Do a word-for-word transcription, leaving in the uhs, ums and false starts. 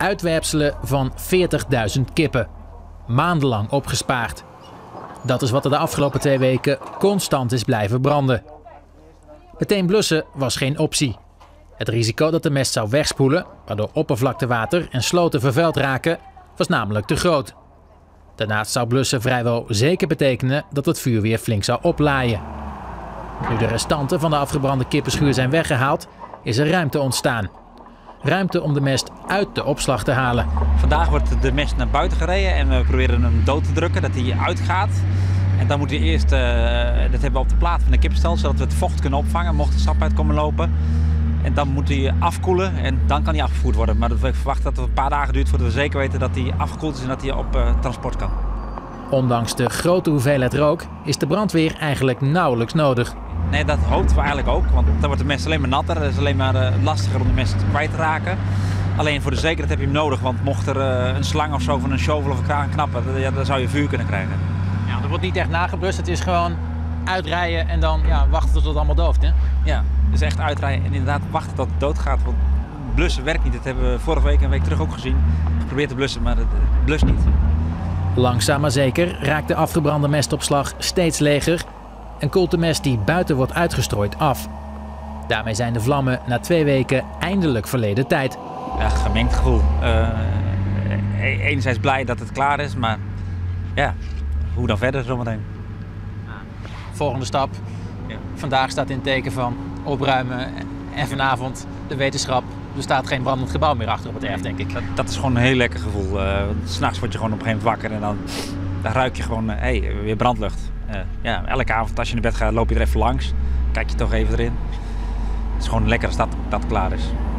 Uitwerpselen van veertigduizend kippen. Maandenlang opgespaard. Dat is wat er de afgelopen twee weken constant is blijven branden. Meteen blussen was geen optie. Het risico dat de mest zou wegspoelen, waardoor oppervlaktewater en sloten vervuild raken, was namelijk te groot. Daarnaast zou blussen vrijwel zeker betekenen dat het vuur weer flink zou oplaaien. Nu de restanten van de afgebrande kippenschuur zijn weggehaald, is er ruimte ontstaan. Ruimte om de mest uit de opslag te halen. Vandaag wordt de mest naar buiten gereden en we proberen hem dood te drukken, dat hij uitgaat. En dan moet hij eerst, uh, dat hebben we op de plaat van de kippenstal, zodat we het vocht kunnen opvangen mocht de sap uit komen lopen. En dan moet hij afkoelen en dan kan hij afgevoerd worden. Maar we verwachten dat het een paar dagen duurt voordat we zeker weten dat hij afgekoeld is en dat hij op uh, transport kan. Ondanks de grote hoeveelheid rook is de brandweer eigenlijk nauwelijks nodig. Nee, dat hoopten we eigenlijk ook, want dan wordt de mest alleen maar natter. Het is alleen maar uh, lastiger om de mest kwijt te raken. Alleen voor de zekerheid heb je hem nodig, want mocht er uh, een slang of zo van een shovel of een kraan knappen, ja, dan zou je vuur kunnen krijgen. Ja, er wordt niet echt nageblust, het is gewoon uitrijden en dan ja, wachten tot het allemaal dooft, hè? Ja, dus echt uitrijden en inderdaad wachten tot het doodgaat, want blussen werkt niet. Dat hebben we vorige week en een week terug ook gezien. Geprobeerd te blussen, maar het blust niet. Langzaam maar zeker raakt de afgebrande mestopslag steeds leger en koelt de mest die buiten wordt uitgestrooid af. Daarmee zijn de vlammen na twee weken eindelijk verleden tijd. Ja, gemengd gevoel. Uh, enerzijds blij dat het klaar is, maar ja, hoe dan verder zometeen? Volgende stap. Ja. Vandaag staat in het teken van opruimen en vanavond de wetenschap. Er staat geen brandend gebouw meer achter op het erf, denk ik. Dat, dat is gewoon een heel lekker gevoel. Uh, 'S Nachts word je gewoon op een gegeven moment wakker en dan, dan ruik je gewoon, hé, uh, hey, weer brandlucht. Uh, ja, elke avond als je naar bed gaat, loop je er even langs. Kijk je toch even erin. Het is gewoon lekker als dat, dat klaar is.